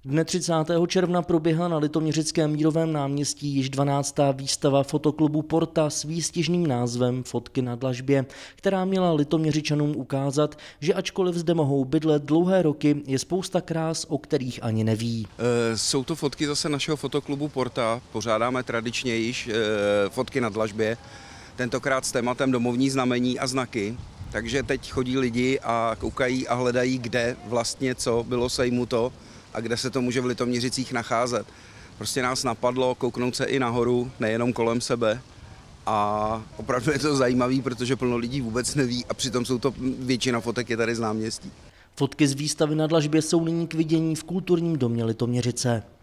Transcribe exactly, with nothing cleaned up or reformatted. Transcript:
Dne třicátého června proběhla na Litoměřickém Mírovém náměstí již dvanáctá výstava fotoklubu Porta s výstižným názvem Fotky na dlažbě, která měla Litoměřičanům ukázat, že ačkoliv zde mohou bydlet dlouhé roky, je spousta krás, o kterých ani neví. E, jsou to fotky zase našeho fotoklubu Porta, pořádáme tradičně již e, fotky na dlažbě, tentokrát s tématem domovní znamení a znaky. Takže teď chodí lidi a koukají a hledají, kde vlastně co bylo sejmuto a kde se to může v Litoměřicích nacházet. Prostě nás napadlo kouknout se i nahoru, nejenom kolem sebe. A opravdu je to zajímavé, protože plno lidí vůbec neví a přitom jsou to většina fotek je tady z náměstí. Fotky z výstavy na dlažbě jsou nyní k vidění v kulturním domě Litoměřice.